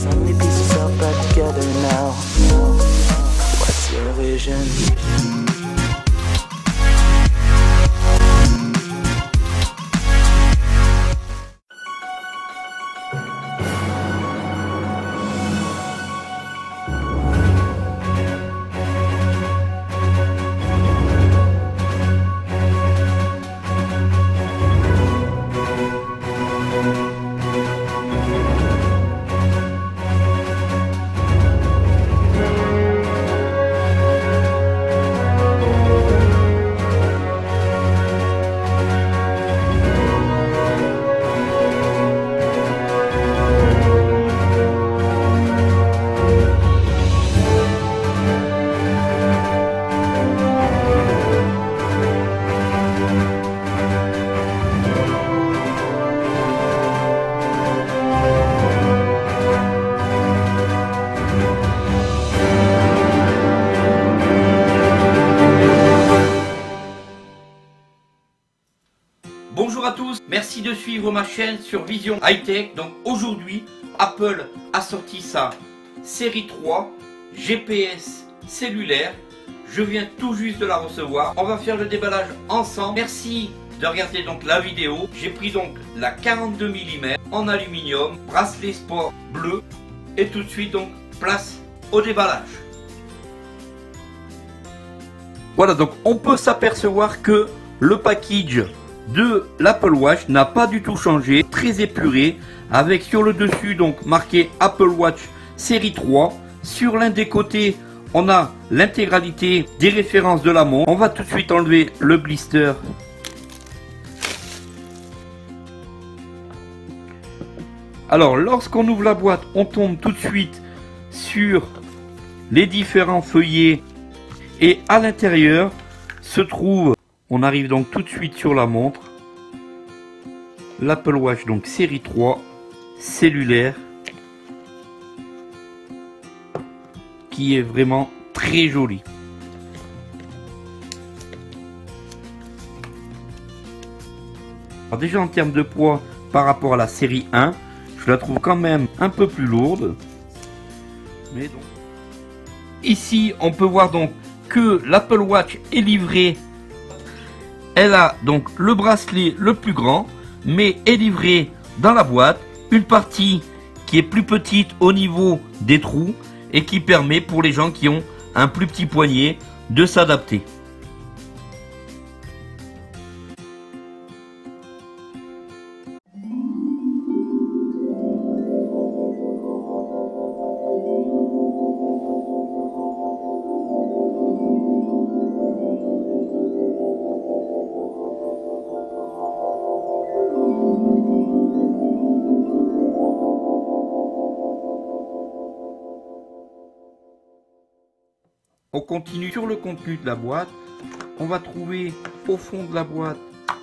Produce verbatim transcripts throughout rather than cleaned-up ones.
So many pieces all back together now. What's your vision? Bonjour à tous, merci de suivre ma chaîne sur Vision High Tech. Donc aujourd'hui, Apple a sorti sa série trois G P S cellulaire. Je viens tout juste de la recevoir. On va faire le déballage ensemble. Merci de regarder donc la vidéo. J'ai pris donc la quarante-deux millimètres en aluminium, bracelet sport bleu. Et tout de suite donc place au déballage. Voilà, donc on peut s'apercevoir que le package de l'Apple Watch n'a pas du tout changé, très épuré, avec sur le dessus donc marqué Apple Watch série trois. Sur l'un des côtés, on a l'intégralité des références de la montre. On va tout de suite enlever le blister. Alors, lorsqu'on ouvre la boîte, on tombe tout de suite sur les différents feuillets et à l'intérieur se trouve, on arrive donc tout de suite sur la montre, l'Apple Watch donc série trois cellulaire, qui est vraiment très jolie. Alors déjà en termes de poids par rapport à la série un, je la trouve quand même un peu plus lourde. Mais donc ici on peut voir donc que l'Apple Watch est livrée. Elle a donc le bracelet le plus grand, mais est livrée dans la boîte une partie qui est plus petite au niveau des trous et qui permet pour les gens qui ont un plus petit poignet de s'adapter. On continue sur le contenu de la boîte. On va trouver au fond de la boîte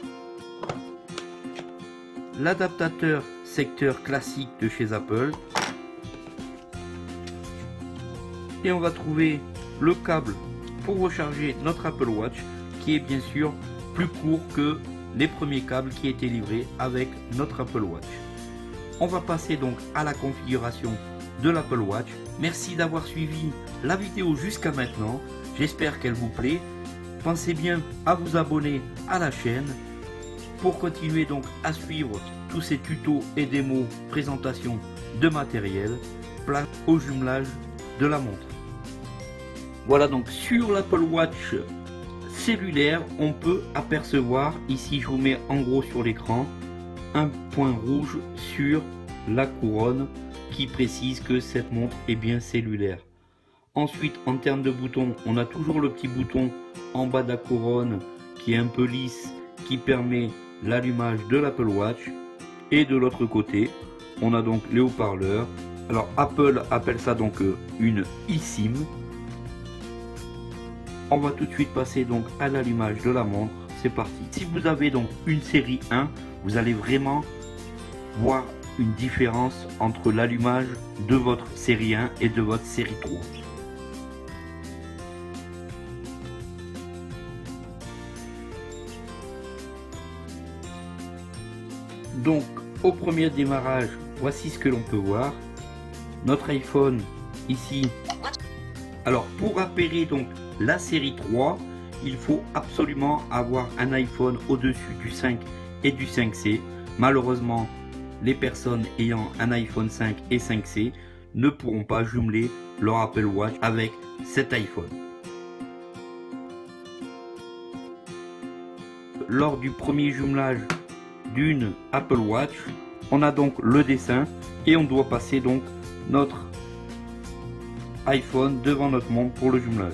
l'adaptateur secteur classique de chez Apple. Et on va trouver le câble pour recharger notre Apple Watch, qui est bien sûr plus court que les premiers câbles qui étaient livrés avec notre Apple Watch. On va passer donc à la configuration de l'Apple Watch. Merci d'avoir suivi la vidéo jusqu'à maintenant. J'espère qu'elle vous plaît. Pensez bien à vous abonner à la chaîne pour continuer donc à suivre tous ces tutos et démos, présentation de matériel, place au jumelage de la montre. Voilà, donc sur l'Apple Watch cellulaire, on peut apercevoir, ici je vous mets en gros sur l'écran, un point rouge sur la couronne qui précise que cette montre est bien cellulaire. Ensuite, en termes de boutons, on a toujours le petit bouton en bas de la couronne qui est un peu lisse, qui permet l'allumage de l'Apple Watch. Et de l'autre côté, on a donc les haut-parleurs. Alors Apple appelle ça donc une eSIM. On va tout de suite passer donc à l'allumage de la montre. C'est parti. Si vous avez donc une série un, vous allez vraiment voir une différence entre l'allumage de votre série un et de votre série trois. Donc au premier démarrage, voici ce que l'on peut voir. notre iPhone ici. Alors pour opérer donc la série trois, il faut absolument avoir un iPhone au-dessus du cinq et du cinq C. Malheureusement, les personnes ayant un iPhone cinq et cinq C ne pourront pas jumeler leur Apple Watch avec cet iPhone. Lors du premier jumelage d'une Apple Watch, on a donc le dessin et on doit passer donc notre iPhone devant notre montre pour le jumelage.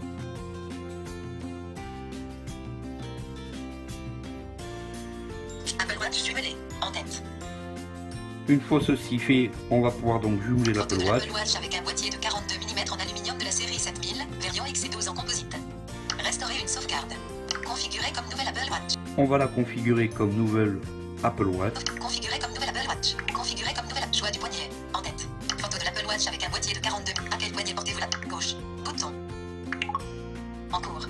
Apple Watch jumelé en tête. Une fois ceci fait, on va pouvoir donc jumeler Photo l'Apple de Watch. l'Apple Watch avec un boîtier de quarante-deux millimètres en aluminium de la série sept mille, variant X C douze en composite. Restaurer une sauvegarde. Configurer comme nouvelle Apple Watch. On va la configurer comme nouvelle Apple Watch. Configurer comme nouvelle Apple Watch. Configurer comme nouvelle choix du poignet en tête. Photo de l'Apple Watch avec un boîtier de quarante-deux. À quel poignet portez-vous la gauche? Bouton. En cours.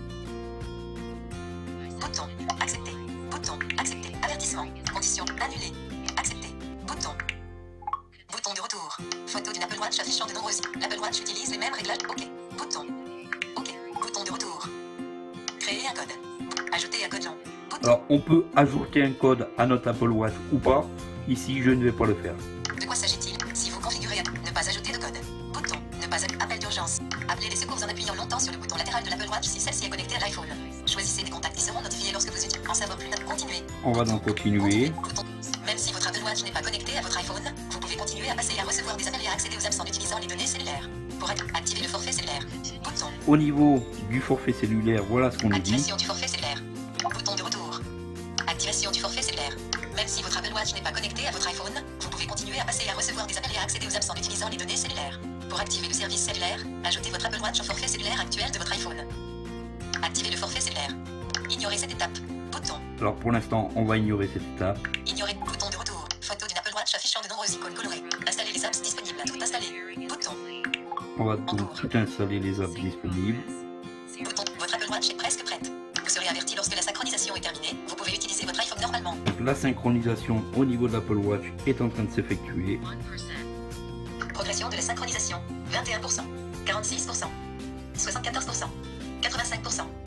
Bouton. Accepter. Bouton. Accepter. Avertissement. Condition. Annuler. Accepter. Bouton. Bouton de retour. Photo d'une Apple Watch affichant de nombreuses. L'Apple Watch utilise les mêmes réglages. OK. Bouton. OK. Bouton de retour. Créer un code. Ajouter un code long. Bouton. Alors on peut ajouter un code à notre Apple Watch ou pas. Ici je ne vais pas le faire. De quoi s'agit-il? Si vous configurez ne pas ajouter de code. Bouton. Ne pas appel d'urgence. Appelez les secours en appuyant longtemps sur le bouton latéral de l'Apple Watch si celle-ci est connectée à l'iPhone. Choisissez des contacts qui seront notifiés lorsque vous utilisez. En savoir plus. Continuer. On va donc continuer. Bouton. Même si votre Apple Watch n'est pas connecté à votre iPhone, vous pouvez continuer à passer et à recevoir des appels et à accéder aux apps en utilisant les données cellulaires. Pour activer le forfait cellulaire. Bouton. Au niveau du forfait cellulaire, voilà ce qu'on nous dit. Activation du forfait cellulaire. Bouton de retour. Activation du forfait cellulaire. Même si votre Apple Watch n'est pas connecté à votre iPhone, vous pouvez continuer à passer et à recevoir des appels et à accéder aux apps en utilisant les données cellulaires. Pour activer le service cellulaire, ajoutez votre Apple Watch au forfait cellulaire actuel de votre iPhone. Activez le forfait cellulaire. Ignorez cette étape. Bouton. Alors pour l'instant, on va ignorer cette étape. Ignorer. Bouton de retour. Photo d'une Apple Watch affichant de nombreuses icônes colorées. Installer les apps disponibles. Tout installer. Bouton. On va donc tout installer les apps disponibles. Bouton. Votre Apple Watch est presque prête. Vous serez averti lorsque la synchronisation est terminée. Vous pouvez utiliser votre iPhone normalement. Donc la synchronisation au niveau de l'Apple Watch est en train de s'effectuer. Progression de la synchronisation. vingt et un pour cent. quarante-six pour cent. soixante-quatorze pour cent. quatre-vingt-cinq pour cent.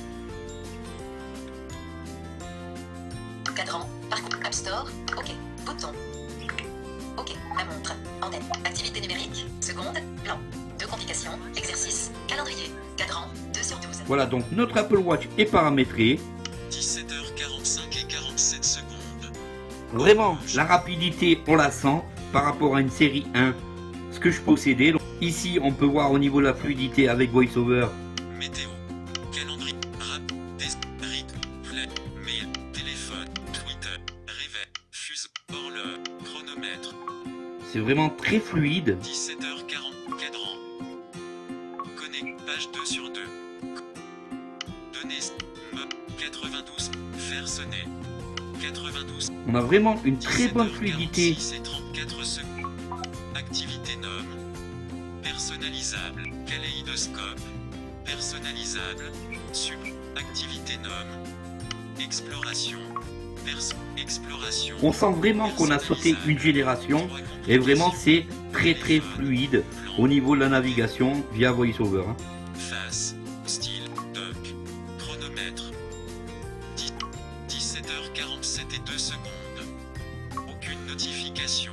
Cadran. Parcours. App Store. OK. Bouton. OK. Ma montre. En tête. Activité numérique. Seconde. Plan. Deux complications. Exercice. Calendrier. Cadran. deux sur douze. Voilà, donc notre Apple Watch est paramétré. dix-sept heures quarante-cinq et quarante-sept secondes. Vraiment, la rapidité, on la sent par rapport à une série un, ce que je possédais. Donc, ici, on peut voir au niveau de la fluidité avec VoiceOver. Météo, calendrier, rap, des, rythme, play, mail, téléphone, Twitter, réveil, fuse, horloge, chronomètre. C'est vraiment très fluide. dix-sept heures quarante, cadran. Connect, page deux sur deux. Données, mode, quatre-vingt-douze, faire sonner. quatre-vingt-douze. On a vraiment une très bonne fluidité. dix-sept heures quarante-six et trente-quatre secondes. Activité nom. Personnalisable. Kaléidoscope. Personnalisable. Sub. Activité nom. Exploration. Perso. Exploration. On sent vraiment qu'on a sauté une génération et vraiment c'est très très fluide au niveau de la navigation via VoiceOver. hein. Face. Style. Doc. Chronomètre. dix-sept heures quarante-sept et deux secondes. Aucune notification.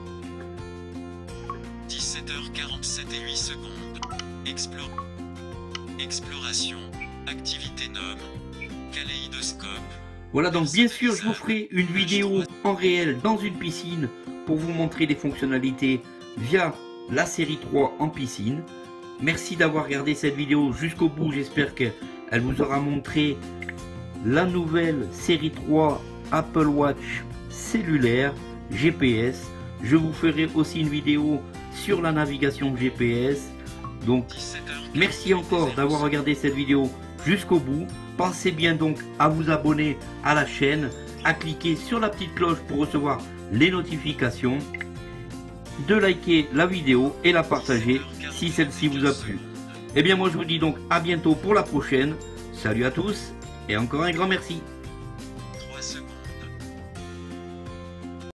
dix-sept heures quarante-sept et huit secondes. Explore. Exploration. Activité nom. Kaléidoscope. Voilà, donc bien sûr je vous ferai une vidéo en réel dans une piscine pour vous montrer les fonctionnalités via la série trois en piscine. Merci d'avoir regardé cette vidéo jusqu'au bout, j'espère qu'elle vous aura montré la nouvelle série trois Apple Watch cellulaire G P S. Je vous ferai aussi une vidéo sur la navigation G P S. Donc merci encore d'avoir regardé cette vidéo jusqu'au bout. Pensez bien donc à vous abonner à la chaîne, à cliquer sur la petite cloche pour recevoir les notifications, de liker la vidéo et la partager si celle-ci vous a plu. Et bien moi je vous dis donc à bientôt pour la prochaine. Salut à tous et encore un grand merci.